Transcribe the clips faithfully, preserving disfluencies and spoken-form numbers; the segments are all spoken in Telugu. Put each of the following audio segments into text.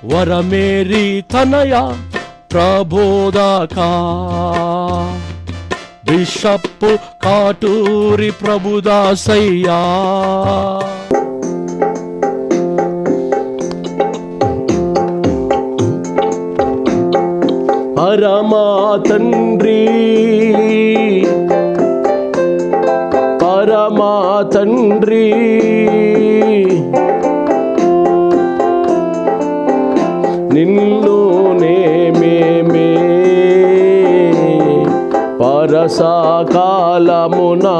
వరమేరి తనయ ప్రబోధకా బిషప్పు కాటూరి ప్రభుదాసయ్యా పరమా తండ్రి పరమా తండ్రి నిన్ను నేమేమే పరసకాలమునా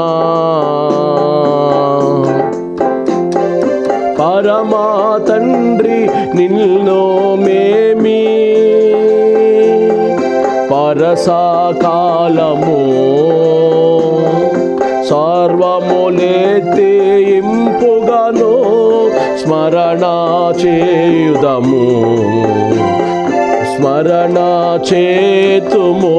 పరమా తండ్రి నిన్ను మేమి పరసకాలము సర్వములెత్తి ఇంపుగను స్మరణ చేయుదము స్మరణ చేతుము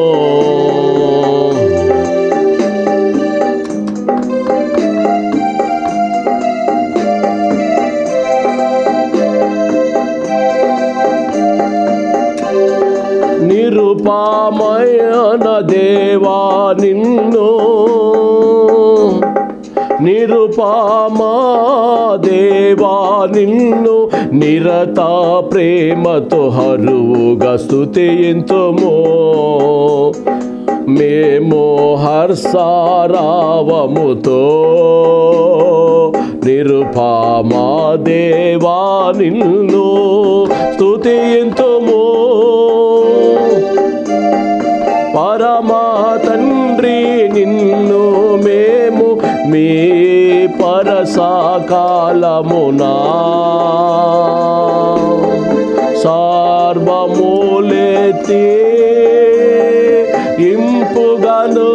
నిరుపమైన దేవా నిన్ను నిరుపమా దేవా నిన్ను నిరత ప్రేమతో హరువుగా స్తుతింతుము మేము హర్షారావముతో నిరుపమా దేవా నిన్ను స్తుతింతుము పరమా తండ్రి నిన్ను మేము మీ పరసకాలమునా సర్వములెత్తి ఇంపుగను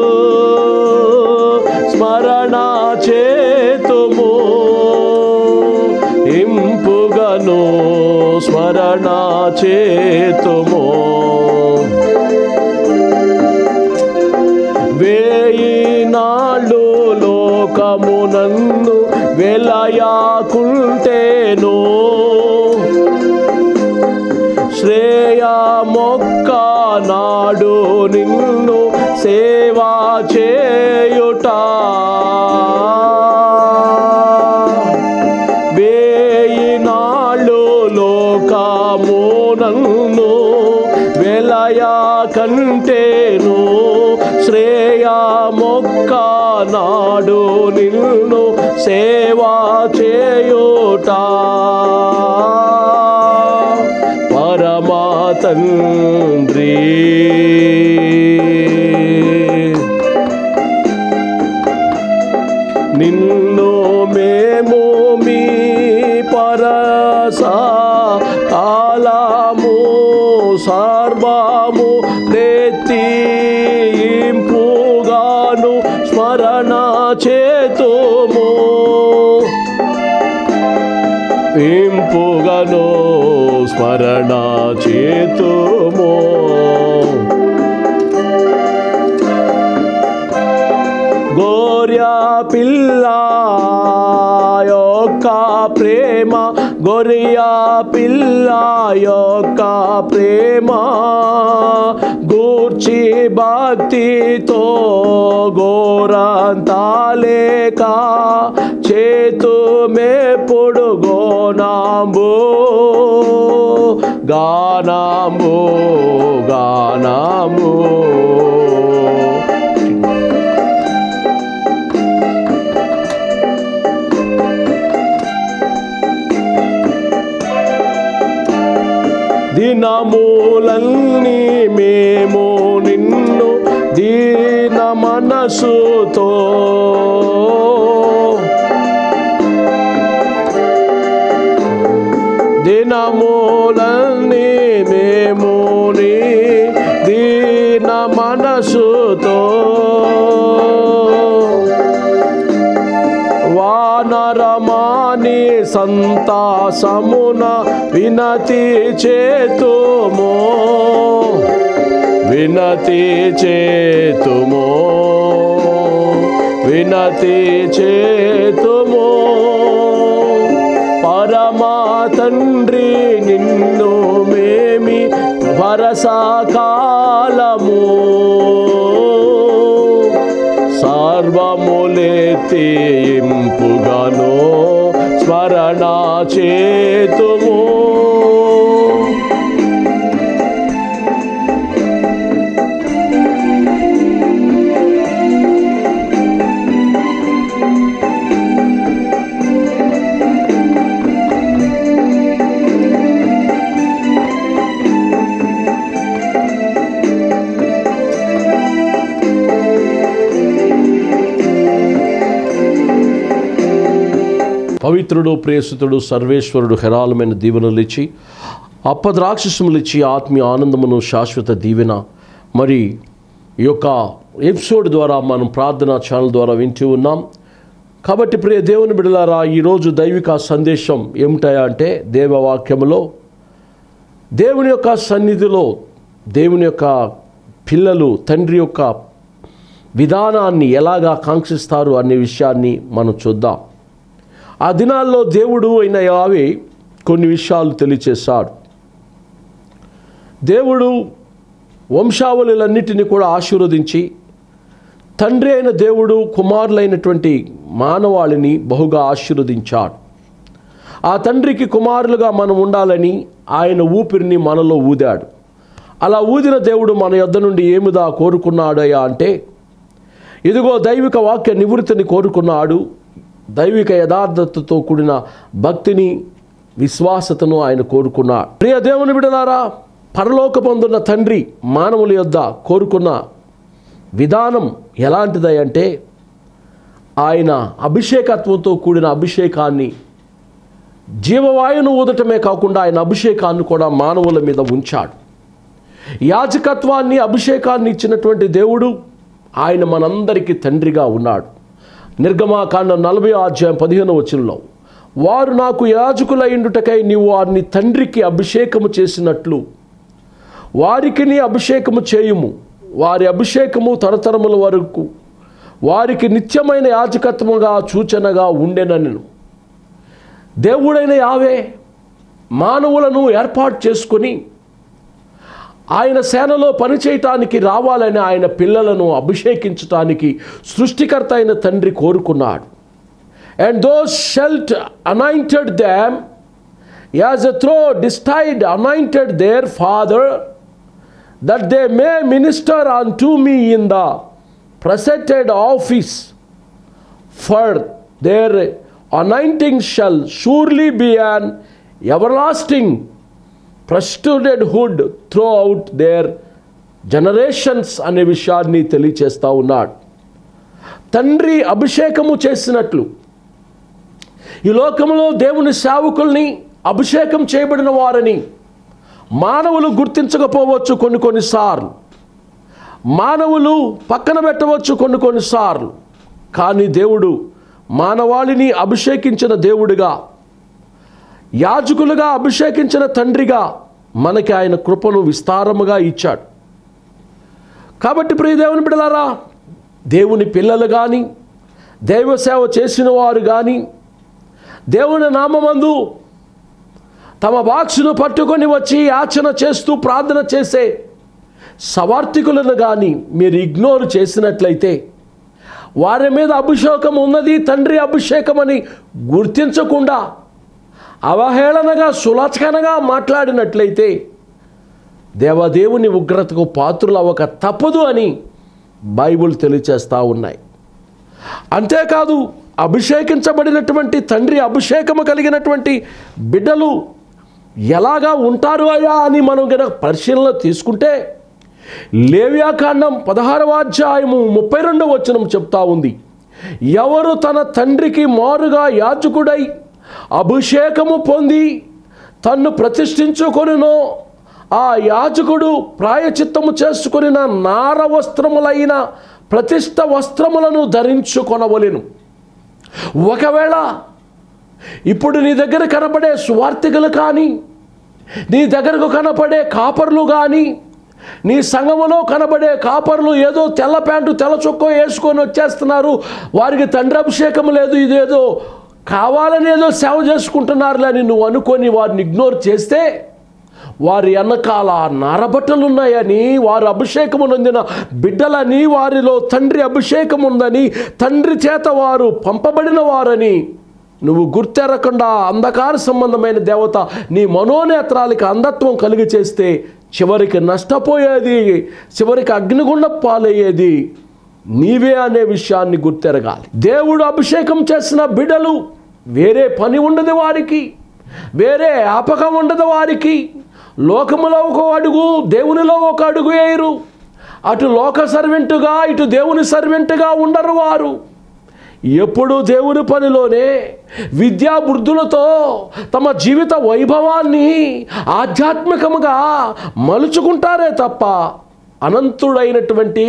స్మరణ చేతుము ఇంపుగను స్మరణ చేతుము వేయి నాళ్ళు లోకమునందు వెలయాకుంటేను శ్రేయా మొక్క నాడు నిన్ను సేవా చేయుట వేయి నాళ్ళు లోకమునందు వెలయా కంటేను శ్రేయా మొక్క నాడు నిన్ను సేవా చేయుట పరమా తండ్రి నిన్ను మేము మీ పరస కాలము సర్వము నెత్తి ఇంపుగాను స్మరణ చేతుము ఇంపుగను స్మరణ చేతుము గోర్యా పిల్ల యొక్క ప్రేమ గొరియా పిల్ల యొక్క ప్రేమ గూర్చి భక్తితో గోరంతాలేక చేతు మేపుడు గోనాంబు గానాంబు గానాంబు దినములన్నీ మేము నిన్ను దీన మనసుతో దినములన్నీ మేము నీ దీన మనసుతో వానరమాని సంతాసమున వినతి చేతుమో వినతి చేతుమో వినతి చేతుమో పరమా తండ్రి నిన్ను వరసకాలము సర్వములెత్తింపుగాను స్మరణ చేతుము. పవిత్రుడు, ప్రేసుతుడు, సర్వేశ్వరుడు హెరాలమైన దీవెనలు ఇచ్చి అప్పద్రాక్షసములు ఇచ్చి ఆత్మీయ ఆనందమును, శాశ్వత దీవెన మరి ఈ యొక్క ఎపిసోడ్ ద్వారా మనం ప్రార్థనా ఛానల్ ద్వారా వింటూ ఉన్నాం. కాబట్టి ప్రియ దేవుని బిడ్డలారా, ఈరోజు దైవిక సందేశం ఏమిటయా అంటే దేవవాక్యములో దేవుని యొక్క సన్నిధిలో దేవుని యొక్క పిల్లలు తండ్రి యొక్క విధానాన్ని ఎలాగా కాంక్షిస్తారు అనే విషయాన్ని మనం చూద్దాం. ఆ దినాల్లో దేవుడు అయిన యావే కొన్ని విషయాలు తెలియచేశాడు. దేవుడు వంశావళులన్నిటినీ కూడా ఆశీర్వదించి తండ్రి అయిన దేవుడు కుమారులైనటువంటి మానవాళిని బహుగా ఆశీర్వదించాడు. ఆ తండ్రికి కుమారులుగా మనం ఉండాలని ఆయన ఊపిరిని మనలో ఊదాడు. అలా ఊదిన దేవుడు మన యొద్ద నుండి ఏమిదా కోరుకున్నాడయ్యా అంటే, ఇదిగో దైవిక వాక్య నివృత్తిని కోరుకున్నాడు. దైవిక యథార్థతతో కూడిన భక్తిని, విశ్వాసతను ఆయన కోరుకున్నాడు. ప్రియ దేవుని బిడ్డలారా, పరలోకమందున్న తండ్రి మానవుల యొద్ద కోరుకున్న విధానం ఎలాంటిదంటే, ఆయన అభిషేకత్వంతో కూడిన అభిషేకాన్ని, జీవవాయువును ఊదటమే కాకుండా ఆయన అభిషేకాన్ని కూడా మానవుల మీద ఉంచాడు. యాజకత్వాన్ని, అభిషేకాన్ని ఇచ్చినటువంటి దేవుడు ఆయన మనందరికీ తండ్రిగా ఉన్నాడు. నిర్గమాకాండం నలభై అధ్యాయం పదిహేను వచనంలో, వారు నాకు యాజకులైండుటకై నీవు వారిని తండ్రికి అభిషేకము చేసినట్లు వారికి నీ అభిషేకము చేయుము. వారి అభిషేకము తరతరముల వరకు వారికి నిత్యమైన యాజకత్వముగా సూచనగా ఉండెనను. దేవుడైన యావే మానవులను ఏర్పాటు చేసుకొని ఆయన సేనలో పనిచేయటానికి రావాలని ఆయన పిల్లలను అభిషేకించటానికి సృష్టికర్త అయిన తండ్రి కోరుకున్నాడు. And those shalt anointed them as a thou didst anointed their father that they may minister on to me in the presented office, for their anointing shall surely be an everlasting priesthood throughout their generations అనే విషయాన్ని తెలియచేస్తూ ఉన్నాడు. తండ్రి అభిషేకము చేసినట్లు ఈ లోకంలో దేవుని సేవకుల్ని, అభిషేకం చేయబడిన వారిని మానవులు గుర్తించకపోవచ్చు. కొన్ని కొన్నిసార్లు మానవులు పక్కన పెట్టవచ్చు కొన్ని కొన్నిసార్లు. కానీ దేవుడు మానవాళిని అభిషేకించిన దేవుడిగా, యాజకులుగా అభిషేకించిన తండ్రిగా మనకి ఆయన కృపను విస్తారముగా ఇచ్చాడు. కాబట్టి ప్రియ దేవుని బిడ్డలారా, దేవుని పిల్లలు కానీ, దైవ సేవ చేసిన వారు కానీ, దేవుని నామమందు తమ బాక్సును పట్టుకొని వచ్చి యాచన చేస్తూ ప్రార్థన చేసే సవార్థికులను కానీ మీరు ఇగ్నోర్ చేసినట్లయితే, వారి మీద అభిషేకం ఉన్నది, తండ్రి అభిషేకం అని గుర్తించకుండా అవహేళనగా, సులచనగా మాట్లాడినట్లయితే దేవదేవుని ఉగ్రతకు పాత్రులు అవ్వక తప్పదు అని బైబిల్ తెలియచేస్తూ ఉన్నాయి. అంతేకాదు, అభిషేకించబడినటువంటి తండ్రి అభిషేకము కలిగినటువంటి బిడ్డలు ఎలాగా ఉంటారు అయ్యా అని మనం కనుక పరిశీలన తీసుకుంటే, లేవ్యాకాండం పదహారవ అధ్యాయము ముప్పై రెండవ వచనం చెప్తా ఉంది, ఎవరు తన తండ్రికి మారుగా యాజకుడై అభిషేకము పొంది తన్ను ప్రతిష్ఠించుకొనినో ఆ యాజకుడు ప్రాయచిత్తము చేసుకొనిన నార వస్త్రములైన ప్రతిష్ఠ వస్త్రములను ధరించుకొనవలెను. ఒకవేళ ఇప్పుడు నీ దగ్గర కనపడే సువార్థికులు కానీ, నీ దగ్గరకు కనపడే కాపర్లు కానీ, నీ సంఘములో కనబడే కాపర్లు ఏదో తెల్ల ప్యాంటు తెల్ల చొక్కా వేసుకొని వచ్చేస్తున్నారు, వారికి తండ్రి అభిషేకం లేదు, ఇదేదో కావాలని ఏదో సేవ చేసుకుంటున్నారులే అని నువ్వు అనుకొని వారిని ఇగ్నోర్ చేస్తే వారి వెనకాల నారబట్టలున్నాయని, వారు అభిషేకము నొందిన బిడ్డలని, వారిలో తండ్రి అభిషేకం ఉందని, తండ్రి చేత వారు పంపబడిన వారని నువ్వు గుర్తెరకుండా అంధకార సంబంధమైన దేవత నీ మనోనేత్రాలకి అంధత్వం కలిగి చేస్తే చివరికి నష్టపోయేది, చివరికి అగ్నిగుండ పాలయ్యేది నీవే అనే విషయాన్ని గుర్తెరగాలి. దేవుడు అభిషేకం చేసిన బిడ్డలు వేరే పని ఉండదు వారికి, వేరే ఆపకం ఉండదు వారికి. లోకములో ఒక అడుగు, దేవునిలో ఒక అడుగు వేయరు. అటు లోక సర్వెంటుగా, ఇటు దేవుని సర్వెంటుగా ఉండరు వారు. ఎప్పుడు దేవుని పనిలోనే విద్యా బుద్ధులతో తమ జీవిత వైభవాన్ని ఆధ్యాత్మికముగా మలుచుకుంటారే తప్ప అనంతుడైనటువంటి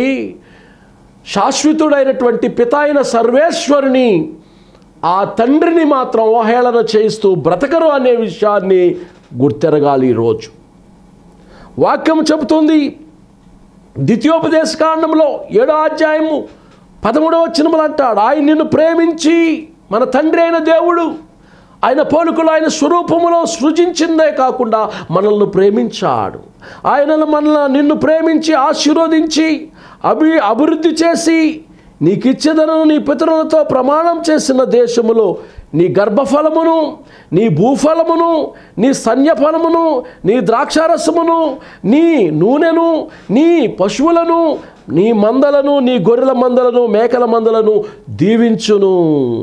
శాశ్వతుడైనటువంటి పిత అయిన సర్వేశ్వరుని, ఆ తండ్రిని మాత్రం అవహేళన చేస్తూ బ్రతకరు అనే విషయాన్ని గుర్తెరగాలి. ఈరోజు వాక్యం చెబుతుంది ద్వితీయోపదేశ కాండంలో ఏడో అధ్యాయము పదమూడవ వచనములు అంటాడు, ఆయన నిన్ను ప్రేమించి, మన తండ్రి అయిన దేవుడు ఆయన పోలికలో ఆయన స్వరూపములో సృజించిందే కాకుండా మనల్ని ప్రేమించాడు. ఆయన మనల్ని నిన్ను ప్రేమించి ఆశీర్వదించి అభి అభివృద్ధి చేసి నీకిచ్చేదను నీ పితరులతో ప్రమాణం చేసిన దేశములో నీ గర్భఫలమును, నీ భూఫలమును, నీ సన్యఫలమును, నీ ద్రాక్షారసమును, నీ నూనెను, నీ పశువులను, నీ మందలను, నీ గొర్రెల మందలను, మేకల మందలను దీవించును.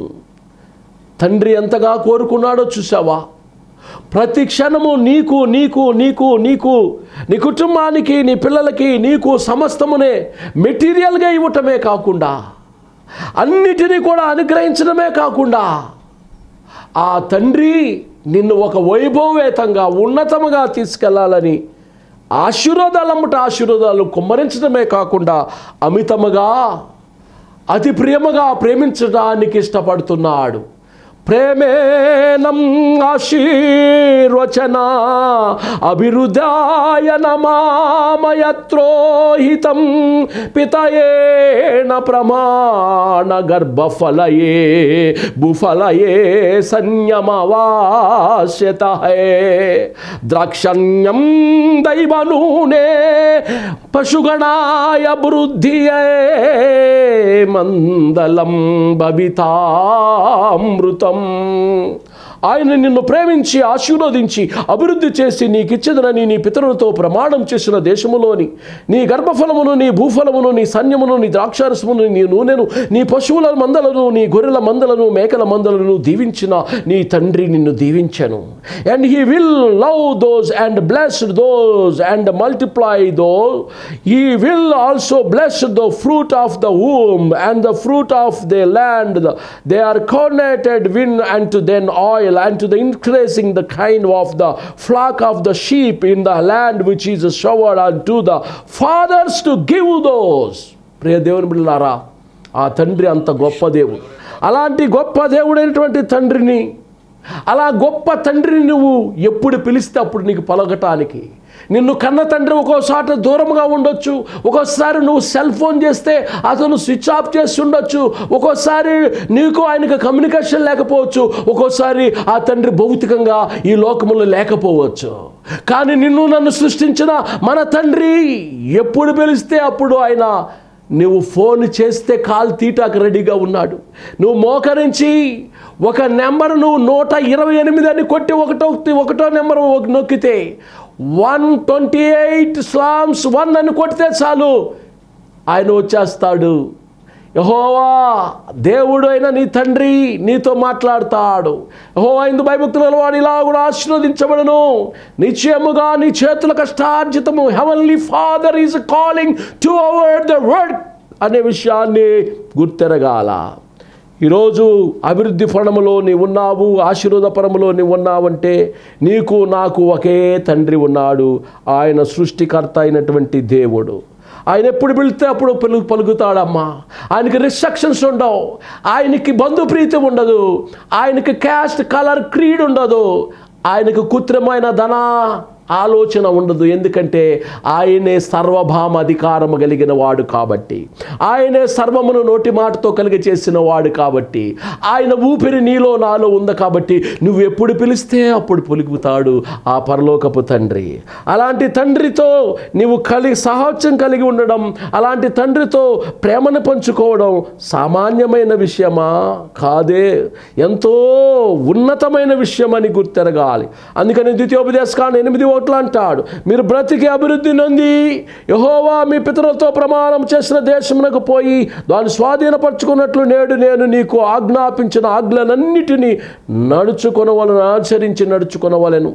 తండ్రి ఎంతగా కోరుకున్నాడో చూసావా? ప్రతి క్షణము నీకు నీకు నీకు నీకు నీ కుటుంబానికి, నీ పిల్లలకి, నీకు సమస్తమునే మెటీరియల్గా ఇవ్వటమే కాకుండా, అన్నిటినీ కూడా అనుగ్రహించడమే కాకుండా, ఆ తండ్రి నిన్ను ఒక వైభవేతంగా ఉన్నతముగా తీసుకెళ్లాలని ఆశీర్వాదాలమ్మట ఆశీర్వాదాలు కుమ్మరించడమే కాకుండా అమితముగా అతి ప్రేమగా ప్రేమించడానికి ఇష్టపడుతున్నాడు. ప్రేమేనం ఆశీర్వచన అభిరుదాయ నమామయత్రోహితం పితయేన ప్రమాణ గర్భఫలయే భూఫలయే సంయమవాస్యతహే ద్రాక్షణ్యం దైవనూనే పశుగణాయ వృద్ధియే మందలం భవితామృతం. ఆయన నిన్ను ప్రేమించి ఆశీర్వదించి అభివృద్ధి చేసి నీకిచ్చేదనని నీ పితరులతో ప్రమాణం చేసిన దేశములోని నీ గర్భఫలమును, నీ భూఫలమును, నీ సైన్యమును, నీ ద్రాక్షారసమును, నీ నూనెను, నీ పశువుల మందలను, నీ గొర్రెల మందలను, మేకల మందలను దీవించిన నీ తండ్రి నిన్ను దీవించెను. And he will love those and blessed those and multiply those. He will also bless the fruit of the womb and the fruit of their land. They are coordinated wind and to then oil and to the increasing the kind of the flock of the sheep in the land which is showered unto the fathers to give those. ప్రియ దేవుని బిడ్డలారా, ఆ తండ్రి అంత గొప్ప దేవుడు. అలాంటి గొప్ప దేవుడైనటువంటి తండ్రిని, అలా గొప్ప తండ్రిని నువ్వు ఎప్పుడు పిలిస్తే అప్పుడు నీకు పలకటానికి, నిన్ను కన్న తండ్రి ఒక్కోసారి దూరంగా ఉండొచ్చు, ఒక్కోసారి నువ్వు సెల్ ఫోన్ చేస్తే అతను స్విచ్ ఆఫ్ చేసి ఉండొచ్చు, ఒక్కోసారి నీకు ఆయనకు కమ్యూనికేషన్ లేకపోవచ్చు, ఒక్కోసారి ఆ తండ్రి భౌతికంగా ఈ లోకములో లేకపోవచ్చు. కానీ నిన్ను నన్ను సృష్టించిన మన తండ్రి ఎప్పుడు పిలిస్తే అప్పుడు ఆయన, నువ్వు ఫోన్ చేస్తే కాల్ తీటాకు రెడీగా ఉన్నాడు. నువ్వు మోకరించి ఒక నెంబర్ నువ్వు నూట ఇరవై ఎనిమిది అని కొట్టి ఒకటో ఒకటో నెంబర్ నొక్కితే one twenty eight slams one అని కొడితే చాలు ఆయన వచ్చేస్తాడు. యెహోవా దేవుడు అయిన నీ తండ్రి నీతో మాట్లాడతాడు. యెహోవా ఇందు భయభక్తుల వాడు ఇలా కూడా ఆశీర్వదించబడును, నిశ్చయముగా నీ చేతుల కష్టార్జితము heavenly father is calling to our the word అనే విషయాన్ని గుర్తెరగాల. ఈరోజు అభివృద్ధి ఫలములో నీవు ఉన్నావు, ఆశీర్వాద పరములో నీవు ఉన్నావంటే నీకు నాకు ఒకే తండ్రి ఉన్నాడు. ఆయన సృష్టికర్త అయినటువంటి దేవుడు. ఆయన ఎప్పుడు పిలిస్తే అప్పుడు పలుకు పలుకుతాడమ్మా. ఆయనకి రిస్ట్రిక్షన్స్ ఉండవు, ఆయనకి బంధుప్రీతి ఉండదు, ఆయనకి క్యాస్ట్ కలర్ క్రీడ్ ఉండదు, ఆయనకు కృత్రిమైన ధన ఆలోచన ఉండదు. ఎందుకంటే ఆయనే సర్వభామ అధికారము కలిగిన వాడు కాబట్టి, ఆయనే సర్వమును నోటి మాటతో కలిగి చేసిన వాడు కాబట్టి, ఆయన ఊపిరి నీలో నాలో ఉంది కాబట్టి నువ్వు ఎప్పుడు పిలిస్తే అప్పుడు పలుకుతాడు ఆ పరలోకపు తండ్రి. అలాంటి తండ్రితో నీవు కలిగి సాహోత్యం కలిగి ఉండడం, అలాంటి తండ్రితో ప్రేమను పంచుకోవడం సామాన్యమైన విషయమా? కాదే, ఎంతో ఉన్నతమైన విషయం అని గుర్తెరగాలి. అందుకని ద్వితీయోపదేశకాండం ఎనిమిది ఒకటిలో అంటాడు, మీరు బ్రతికి అభివృద్ధి నొంది యెహోవా మీ పితరులతో ప్రమాణం చేసిన దేశమునకు పోయి దాన్ని స్వాధీనపరచుకున్నట్లు నేడు నేను నీకు ఆజ్ఞాపించిన ఆజ్ఞలన్నిటినీ నడుచుకొనవలెను, ఆచరించి నడుచుకొనవలెను,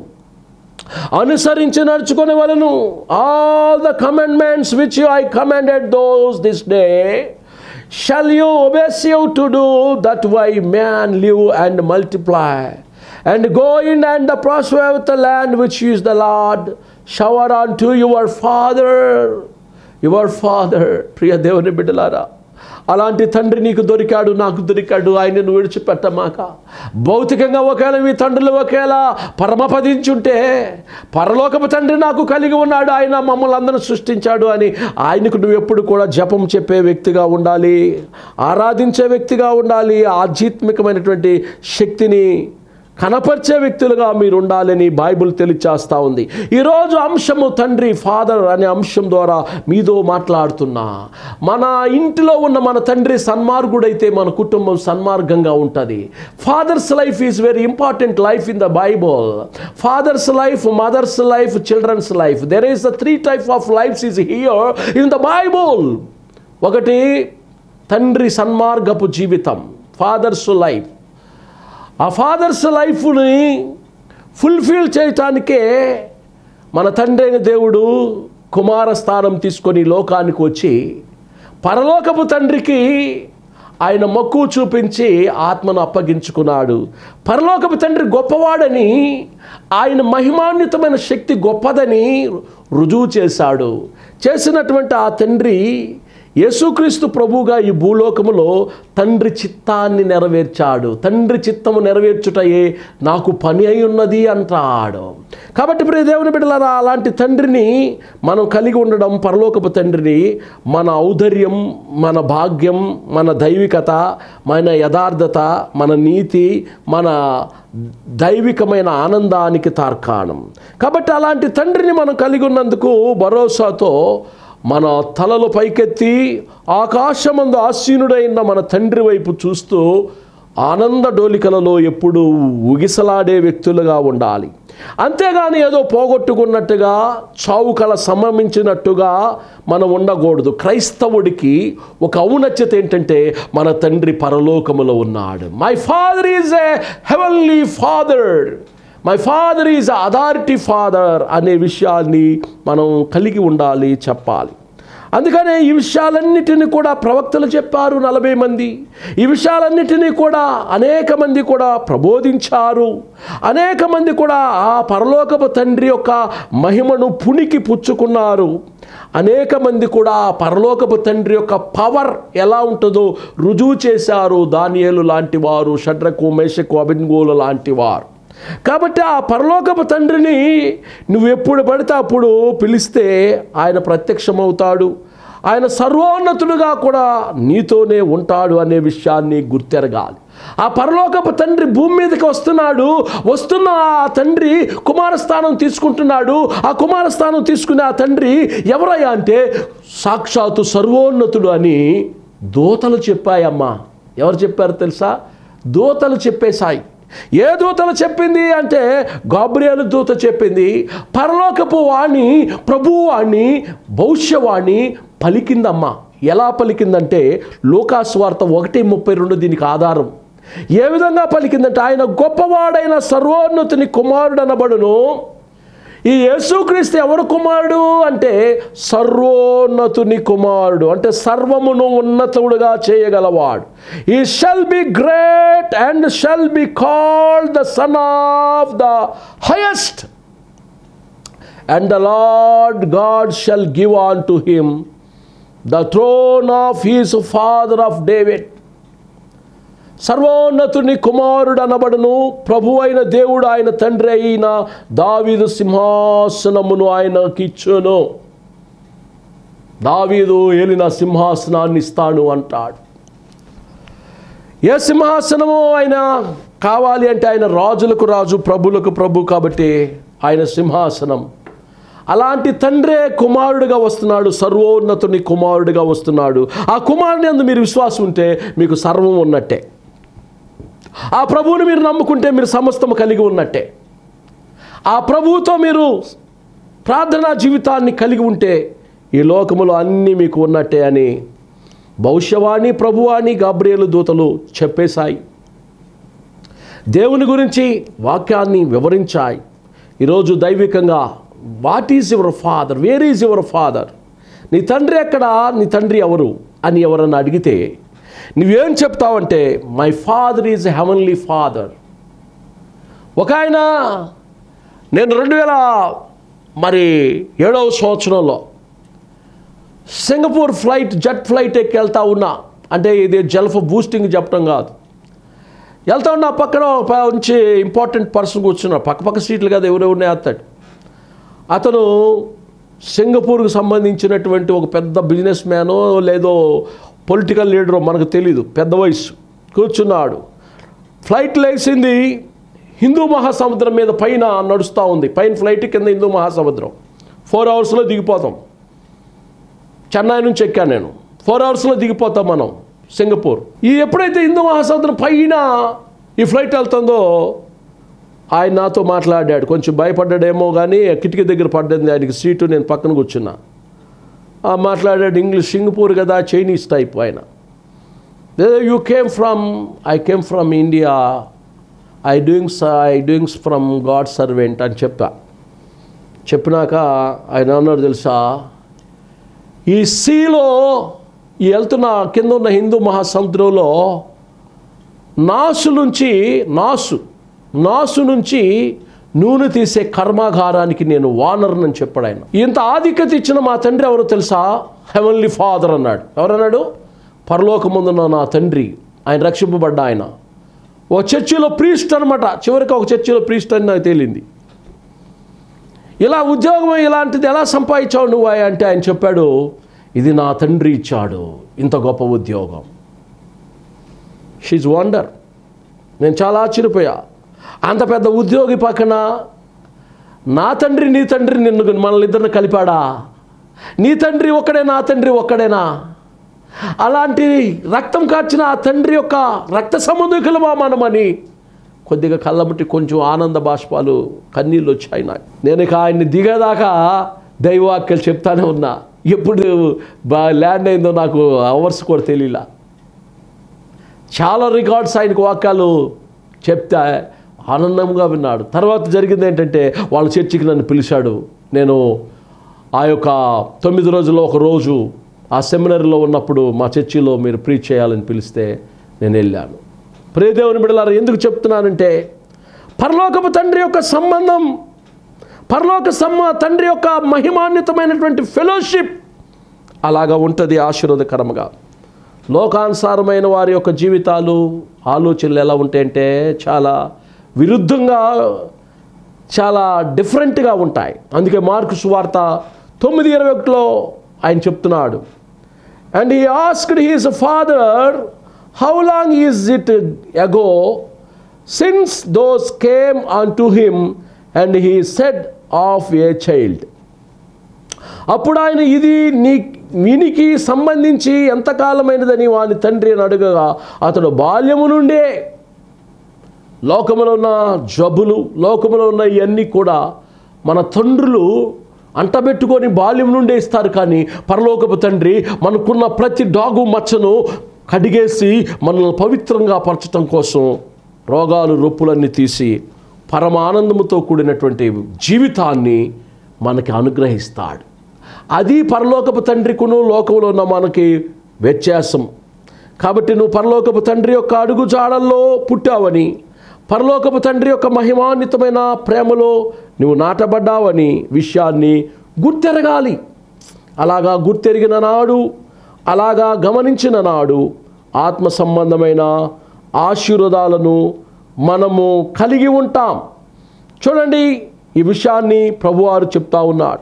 అనుసరించి నడుచుకొనవలెను. All the commandments which I commanded those this day shall you obey you to do, that way man live and multiply and go in and prosper with the land which is the Lord shower unto your father your father. ప్రియ దేవుని బిడ్డలారా, అలాంటి తండ్రి నీకు దొరికాడు, నాకు దొరికాడు. ఆయనను విడిచిపెట్టమాక. భౌతికంగా ఒకవేళ మీ తండ్రులు ఒకేలా పరమపదించుంటే, పరలోకపు తండ్రి నాకు కలిగి ఉన్నాడు, ఆయన మమ్మల్ని అందరూ సృష్టించాడు అని ఆయనకు నువ్వు ఎప్పుడు కూడా జపం చెప్పే వ్యక్తిగా ఉండాలి, ఆరాధించే వ్యక్తిగా ఉండాలి, ఆధ్యాత్మికమైనటువంటి శక్తిని కనపరిచే వ్యక్తులుగా మీరు ఉండాలని బైబిల్ తెలియచేస్తూ ఉంది. ఈరోజు అంశము తండ్రి, ఫాదర్ అనే అంశం ద్వారా మీతో మాట్లాడుతున్నా. మన ఇంటిలో ఉన్న మన తండ్రి సన్మార్గుడైతే మన కుటుంబం సన్మార్గంగా ఉంటుంది. Father's life is very important life in the Bible. Father's life, mother's life, children's life, there is the three type of lifes is here in the Bible. ఒకటి తండ్రి సన్మార్గపు జీవితం, ఫాదర్స్ లైఫ్. ఆ ఫాదర్స్ లైఫ్ని ఫుల్ఫిల్ చేయటానికే మన తండ్రి అయిన దేవుడు కుమార స్థానం తీసుకొని లోకానికి వచ్చి పరలోకపు తండ్రికి ఆయన మక్కువ చూపించి ఆత్మను అప్పగించుకున్నాడు. పరలోకపు తండ్రి గొప్పవాడని, ఆయన మహిమాన్వితమైన శక్తి గొప్పదని రుజువు చేశాడు. చేసినటువంటి ఆ తండ్రి యేసుక్రీస్తు ప్రభువుగా ఈ భూలోకములో తండ్రి చిత్తాన్ని నెరవేర్చాడు. తండ్రి చిత్తము నెరవేర్చుటయే నాకు పని అయి ఉన్నది అంటాడు. కాబట్టి ప్రియ దేవుని బిడ్డలారా, అలాంటి తండ్రిని మనం కలిగి ఉండడం, పరలోకపు తండ్రిని, మన ఔదార్యం, మన భాగ్యం, మన దైవికత, మన యథార్థత, మన నీతి, మన దైవికమైన ఆనందానికి తార్కాణం. కాబట్టి అలాంటి తండ్రిని మనం కలిగి ఉన్నందుకు భరోసాతో మన తలలు పైకెత్తి ఆకాశమందు ఆసీనుడైన మన తండ్రి వైపు చూస్తూ ఆనంద డోలికలలో ఎప్పుడూ ఉగిసలాడే వ్యక్తులుగా ఉండాలి. అంతేగాని ఏదో పోగొట్టుకున్నట్టుగా, చావుకల సంభవించినట్టుగా మనం ఉండకూడదు. క్రైస్తవుడికి ఒక ఔన్నత్యత ఏంటంటే మన తండ్రి పరలోకములో ఉన్నాడు. My father is a heavenly father, my father is authority father అనే విషయాన్ని మనం కలిగి ఉండాలి, చెప్పాలి. అందుకనే ఈ విషయాలన్నిటినీ కూడా ప్రవక్తలు చెప్పారు, నలభై మంది. ఈ విషయాలన్నిటినీ కూడా అనేక మంది కూడా ప్రబోధించారు. అనేక మంది కూడా ఆ పరలోకపు తండ్రి యొక్క మహిమను పుణికి పుచ్చుకున్నారు. అనేక మంది కూడా పరలోకపు తండ్రి యొక్క పవర్ ఎలా ఉంటుందో రుజువు చేశారు. దానియేలు లాంటి వారు, షడ్రకు, మేషకు, అబేద్నెగోలు లాంటి వారు. కాబట్టి ఆ పరలోకపు తండ్రిని నువ్వు ఎప్పుడు పడితే అప్పుడు పిలిస్తే ఆయన ప్రత్యక్షమవుతాడు. ఆయన సర్వోన్నతుడుగా కూడా నీతోనే ఉంటాడు అనే విషయాన్ని గుర్తెరగాలి. ఆ పరలోకపు తండ్రి భూమి మీదకి వస్తున్నాడు. వస్తున్న ఆ తండ్రి కుమారస్థానం తీసుకుంటున్నాడు. ఆ కుమారస్థానం తీసుకునే ఆ తండ్రి ఎవరయ్యా అంటే సాక్షాత్తు సర్వోన్నతుడు అని దూతలు చెప్పాయమ్మా. ఎవరు చెప్పారు తెలుసా? దూతలు చెప్పేశాయి. ఏ దూతలు చెప్పింది అంటే గాబ్రియేలు దూత చెప్పింది. పరలోకపు వాణి, ప్రభువు వాణి, భవిష్యవాణి పలికిందమ్మా. ఎలా పలికిందంటే లూకాసు వార్త ఒకటి ముప్పై రెండు దీనికి ఆధారం. ఏ విధంగా పలికిందంటే ఆయన గొప్పవాడైన సర్వోన్నతుని కుమారుడు అనబడును. ఈ యేసుక్రీస్తు ఎవరు కుమారుడు అంటే సర్వోన్నతుని కుమారుడు, అంటే సర్వమును ఉన్నతుడుగా చేయగలవాడు. He shall be great and shall be called the son of the highest and the lord God shall give on to him the throne of his father of David. సర్వోన్నతుని కుమారుడు అనబడును, ప్రభు అయిన దేవుడు ఆయన తండ్రి అయిన దావీదు సింహాసనమును ఆయనకి ఇచ్చును. దావీదు ఏలిన సింహాసనాన్ని ఇస్తాను అంటాడు. ఏ సింహాసనము ఆయన కావాలి అంటే ఆయన రాజులకు రాజు, ప్రభులకు ప్రభు, కాబట్టి ఆయన సింహాసనం. అలాంటి తండ్రే కుమారుడిగా వస్తున్నాడు, సర్వోన్నతుని కుమారుడిగా వస్తున్నాడు. ఆ కుమారుని యందు మీరు విశ్వాసం ఉంటే మీకు సర్వం ఉన్నట్టే. ఆ ప్రభువుని మీరు నమ్ముకుంటే మీరు సమస్తము కలిగి ఉన్నట్టే. ఆ ప్రభువుతో మీరు ప్రార్థనా జీవితాన్ని కలిగి ఉంటే ఈ లోకములో అన్నీ మీకు ఉన్నట్టే అని భవిష్యవాణి ప్రభువాణి గాబ్రియేలు దూతలు చెప్పేశాయి. దేవుని గురించి వాక్యాన్ని వివరించాయి. ఈరోజు దైవికంగా what is your father, where is your father, నీ తండ్రి ఎక్కడా, నీ తండ్రి ఎవరు అని ఎవరన్నా అడిగితే నువ్వేం చెప్తావంటే my father is heavenly father. ఒక ఆయన నేను రెండు వేల మరి ఏడవ సంవత్సరంలో సింగపూర్ ఫ్లైట్ జెట్ ఫ్లైట్ ఎక్కి వెళ్తా ఉన్నా, అంటే ఇది జల్ఫ్ బూస్టింగ్ చెప్పడం కాదు, వెళ్తా ఉన్నా. పక్కన నుంచి ఇంపార్టెంట్ పర్సన్ కూర్చున్నాడు, పక్క పక్క సీట్లు కదా, ఎవరెవరినే వస్తాడు. అతను సింగపూర్కు సంబంధించినటువంటి ఒక పెద్ద బిజినెస్ మ్యానో లేదో పొలిటికల్ లీడరో మనకు తెలీదు, పెద్ద వయసు కూర్చున్నాడు. ఫ్లైట్ లేచింది, హిందూ మహాసముద్రం మీద పైన నడుస్తూ ఉంది. పైన ఫ్లైట్ కింద హిందూ మహాసముద్రం. ఫోర్ అవర్స్లో దిగిపోతాం. చెన్నై నుంచి ఎక్కాను నేను, ఫోర్ అవర్స్లో దిగిపోతాం మనం సింగపూర్. ఈ ఎప్పుడైతే హిందూ మహాసముద్రం పైన ఈ ఫ్లైట్ వెళ్తుందో ఆయన నాతో మాట్లాడాడు. కొంచెం భయపడ్డాడేమో కానీ కిటికీ దగ్గర పడ్డది ఆయనకి సీటు, నేను పక్కన కూర్చున్నా. మాట్లాడాడు ఇంగ్లీష్, సింగపూర్ కదా, చైనీస్ టైప్ ఆయన. You came from, I came from India, I doings I doings from God servant అని చెప్పా. చెప్పినాక ఆయన అన్నాడు తెలుసా, ఈ సీలో ఈ వెళ్తున్న కింద ఉన్న హిందూ మహాసముద్రంలో నాసు నుంచి నాసు నాసు నుంచి నూనె తీసే కర్మాగారానికి నేను వానర్నని చెప్పాడు ఆయన. ఇంత ఆధిక్యత ఇచ్చిన మా తండ్రి ఎవరో తెలుసా, హెవెన్లీ ఫాదర్ అన్నాడు. ఎవరన్నాడు? పరలోకమందున్న నా తండ్రి, ఆయన రక్షింపబడ్డ ఆయన. ఓ చర్చిలో ప్రీస్ట్ అనమాట. చివరికి ఒక చర్చిలో ప్రీస్ట్ అని నాకు తేలింది. ఇలా ఉద్యోగం ఇలాంటిది ఎలా సంపాదించావు నువ్వు అంటే ఆయన చెప్పాడు, ఇది నా తండ్రి ఇచ్చాడు ఇంత గొప్ప ఉద్యోగం. She's wonder. నేను చాలా ఆశ్చర్యపోయా. అంత పెద్ద ఉద్యోగి పక్కన నా తండ్రి నీ తండ్రి నిన్ను మనల్ని ఇద్దరిని కలిపాడా? నీ తండ్రి ఒక్కడే, నా తండ్రి ఒక్కడేనా? అలాంటి రక్తం కార్చిన ఆ తండ్రి యొక్క రక్త సంబంధికులమా మనమని కొద్దిగా కళ్ళబట్టి కొంచెం ఆనంద బాష్పాలు కన్నీళ్ళు వచ్చాయి నాకు. నేను ఇక ఆయన్ని దిగేదాకా దైవవాక్యాలు చెప్తానే ఉన్నా. ఎప్పుడు బా ల్యాండ్ అయిందో నాకు అవర్స్ కూడా తెలియలా. చాలా రికార్డ్స్ ఆయనకు వాక్యాలు చెప్తే ఆనందంగా విన్నాడు. తర్వాత జరిగింది ఏంటంటే వాళ్ళ చర్చికి నన్ను పిలిచాడు. నేను ఆ యొక్క తొమ్మిది రోజుల్లో ఒక రోజు ఆ సెమినరీలో ఉన్నప్పుడు మా చర్చిలో మీరు ప్రీచ్ చేయాలని పిలిస్తే నేను వెళ్ళాను. ప్రియ దేవుని బిడ్డలారా, ఎందుకు చెప్తున్నానంటే పరలోకపు తండ్రి యొక్క సంబంధం, పరలోక సమ్మ తండ్రి యొక్క మహిమాన్వితమైనటువంటి ఫెలోషిప్ అలాగా ఉంటుంది ఆశీర్వాదకరంగా. లోకానుసారమైన వారి యొక్క జీవితాలు ఆలోచనలు ఎలా ఉంటాయంటే చాలా విరుద్ధంగా, చాలా డిఫరెంట్గా ఉంటాయి. అందుకే మార్కు సువార్త తొమ్మిది ఇరవై ఒకటిలో ఆయన చెప్తున్నాడు, and he asked his father how long is it ago since those came on to him and he said of a child. అప్పుడు ఆయన ఇది నీ వీనికి సంబంధించి ఎంతకాలమైనదని వాని తండ్రి అని అడగగా అతడు బాల్యము నుండే లోకములో ఉన్న జబ్బులు, లోకములో ఉన్న ఇవన్నీ కూడా మన తండ్రులు అంటబెట్టుకొని బాల్యం నుండే ఇస్తారు. కానీ పరలోకపు తండ్రి మనకున్న ప్రతి డాగు మచ్చను కడిగేసి మనల్ని పవిత్రంగా పరచటం కోసం రోగాలు రొప్పులన్నీ తీసి పరమానందముతో కూడినటువంటి జీవితాన్ని మనకి అనుగ్రహిస్తాడు. అది పరలోకపు తండ్రికును లోకంలో ఉన్న మనకి వ్యత్యాసం. కాబట్టి నువ్వు పరలోకపు తండ్రి యొక్క అడుగు జాడల్లో పుట్టావని, పరలోకపు తండ్రి యొక్క మహిమాన్వితమైన ప్రేమలో నువ్వు నాటబడ్డావని విషయాన్ని గుర్తెరగాలి. అలాగా గుర్తెరిగిన నాడు, అలాగా గమనించిన నాడు ఆత్మ సంబంధమైన ఆశీర్వాదాలను మనము కలిగి ఉంటాం. చూడండి, ఈ విషయాన్ని ప్రభువారు చెప్తా ఉన్నాడు.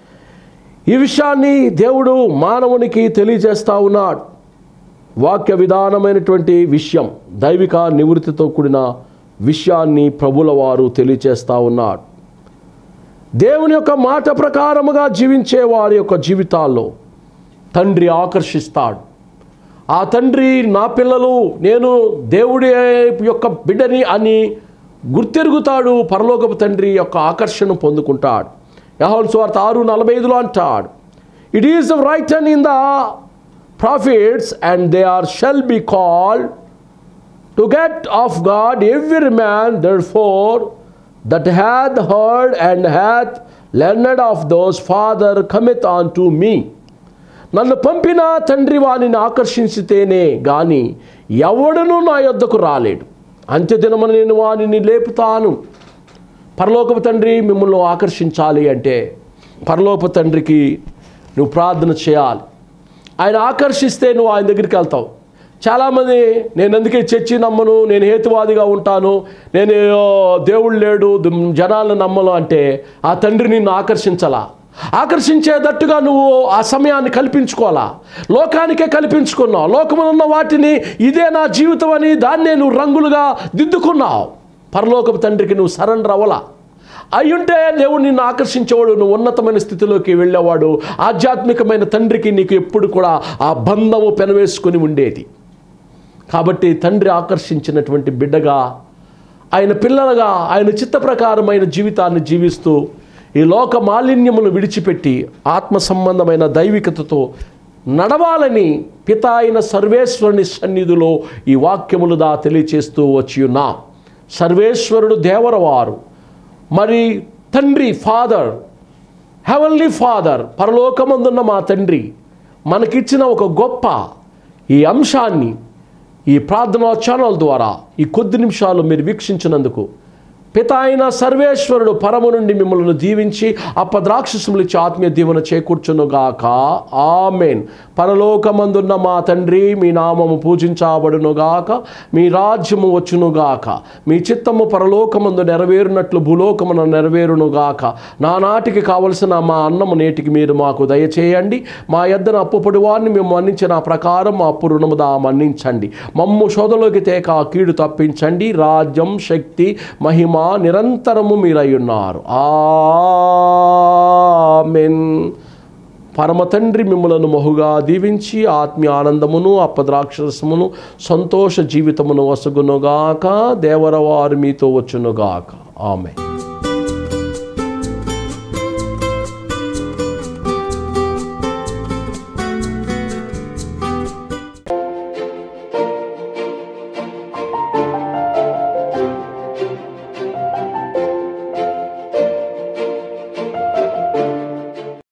ఈ విషయాన్ని దేవుడు మానవునికి తెలియజేస్తూ ఉన్నాడు. వాక్య విధానమైనటువంటి విషయం, దైవిక నివృత్తితో కూడిన విషయాన్ని ప్రభుల వారు తెలియజేస్తూ ఉన్నాడు. దేవుని యొక్క మాట ప్రకారముగా జీవించే వారి యొక్క జీవితాల్లో తండ్రి ఆకర్షిస్తాడు. ఆ తండ్రి నా పిల్లలు, నేను దేవుడి యొక్క బిడ్డని అని గుర్తెరుగుతాడు. పరలోకపు తండ్రి యొక్క ఆకర్షణ పొందుకుంటాడు. యోహాను సువార్త ఆరు నలభై ఐదులో అంటాడు, it is written in the prophets and they are shall be called to get of God every man therefore that hath heard and hath learned of those father cometh on to me. నన్ను పంపిన తండ్రి వానిని ఆకర్షించితేనే గాని ఎవడునూ నా యొద్దకు రాలేడు. అంత్యదినమున నేను వానిని లేపుతాను. పరలోకపు తండ్రి మిమ్మల్ని ఆకర్షించాలి అంటే పరలోకపు తండ్రికి నువ్వు ప్రార్థన చేయాలి. ఆయన ఆకర్షిస్తే నువ్వు ఆయన దగ్గరికి వెళ్తావు. చాలామంది నేను అందుకే చర్చి నమ్మను, నేను హేతువాదిగా ఉంటాను, నేను దేవుడు లేడు, జనాలను నమ్మను అంటే ఆ తండ్రి నిన్ను ఆకర్షించాలా? ఆకర్షించేటట్టుగా నువ్వు ఆ సమయాన్ని కల్పించుకోవాలా? లోకానికే కల్పించుకున్నావు. లోకములో ఉన్న వాటిని ఇదే నా జీవితం అని దాన్నే నువ్వు రంగులుగా దిద్దుకున్నావు. పరలోకపు తండ్రికి నువ్వు సరెండర్ అవ్వలా. అయ్యుంటే దేవుడు నిన్ను ఆకర్షించేవాడు, నువ్వు ఉన్నతమైన స్థితిలోకి వెళ్ళేవాడు. ఆధ్యాత్మికమైన తండ్రికి నీకు ఎప్పుడు కూడా ఆ బంధము పెనవేసుకొని ఉండేది. కాబట్టి తండ్రి ఆకర్షించినటువంటి బిడ్డగా, ఆయన పిల్లలుగా, ఆయన చిత్త ప్రకారమైన జీవితాన్ని జీవిస్తూ ఈ లోక మాలిన్యమును విడిచిపెట్టి ఆత్మ సంబంధమైన దైవికతతో నడవాలని పిత అయిన సర్వేశ్వరుని సన్నిధిలో ఈ వాక్యములుదా తెలియచేస్తూ వచ్చి ఉన్నా. సర్వేశ్వరుడు దేవరవారు, మరి తండ్రి, ఫాదర్, హెవెన్లీ ఫాదర్, పరలోకమందున్న మా తండ్రి మనకిచ్చిన ఒక గొప్ప ఈ అంశాన్ని ఈ ప్రార్థనా ఛానల్ ద్వారా ఈ కొద్ది నిమిషాలు మీరు వీక్షించినందుకు పిత అయిన సర్వేశ్వరుడు పరము నుండి మిమ్మల్ని దీవించి అప్పద్రాక్షసములు ఇచ్చి ఆత్మీయ దీవెన చేకూర్చునుగాక. ఆమేన్. పరలోకమందున్న మా తండ్రి, మీ నామము పూజించబడునుగాక, మీ రాజ్యము వచ్చునుగాక, మీ చిత్తము పరలోకమందు నెరవేరునట్లు భూలోకమున నెరవేరునుగాక. నానాటికి కావలసిన మా అన్నము నేటికి మీరు మాకు దయచేయండి. మా యొద్దన అప్పుపడి వారిని మేము మన్నించిన ప్రకారం మా అప్పు రుణము దా మన్నించండి. మమ్ము శోధలోకి తేక కీడు తప్పించండి. రాజ్యం, శక్తి, మహిమ నిరంతరము మీరయ్యున్నారు. ఆమేన్. పరమ తండ్రి మిమ్మలను మహుగా దీవించి ఆత్మీయ ఆనందమును, అప్పద్రాక్షరసమును, సంతోష జీవితమును వసగునుగాక. దేవరవారు మీతో వచ్చునుగాక. ఆమేన్.